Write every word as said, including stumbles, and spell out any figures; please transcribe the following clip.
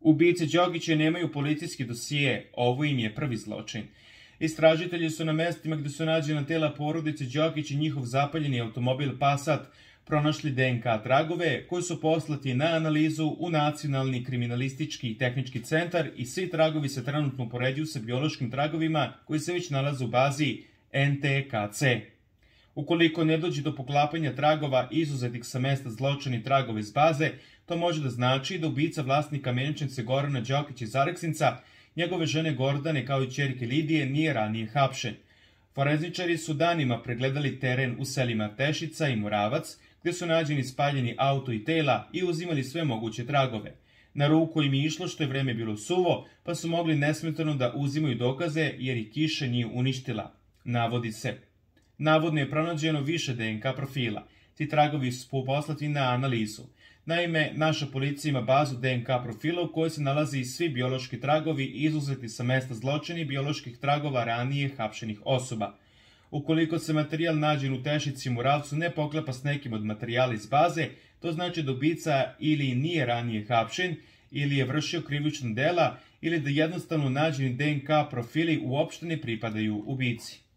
Ubice Đokića nemaju policijski dosije, ovo im je prvi zločin. Istražitelji su na mestima gde su nađena tela porodice Đokić i njihov zapaljeni automobil Passat pronašli D N K tragove koji su poslati na analizu u Nacionalni kriminalistički i tehnički centar i svi tragovi se trenutno upoređuju sa biološkim tragovima koji se već nalaze u bazi N T K C. Ukoliko ne dođe do poklapanja tragova izuzetih sa mesta zločina i tragova iz baze, to može da znači da ubica vlasnika menjačnice Gorana Đokića iz Aleksinca, njegove žene Gordane kao i ćerke Lidije, nije ranije hapšen. Forenzičari su danima pregledali teren u selima Tešica i Moravac, gde su nađeni spaljeni auto i tela i uzimali sve moguće tragove. Na ruku im je išlo što je vreme bilo suvo, pa su mogli nesmetano da uzimaju dokaze jer i kiša nije uništila. Navodi se. Navodno je pronađeno više D N K profila. Ti tragovi su poslati na analizu. Naime, naša policija ima bazu D N K profila u kojoj se nalaze i svi biološki tragovi izuzeti sa mesta zločina i bioloških tragova ranije hapšenih osoba. Ukoliko se materijal nađen u Tešici i Moravcu ne poklapa s nekim od materijala iz baze, to znači da ubica ili nije ranije hapšen, ili je vršio krivična dela, ili da jednostavno nađeni D N K profili uopšte ne pripadaju ubici.